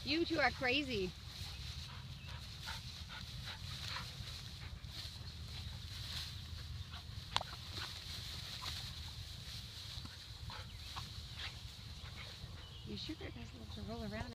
You two are crazy. You sugar guys love to roll around.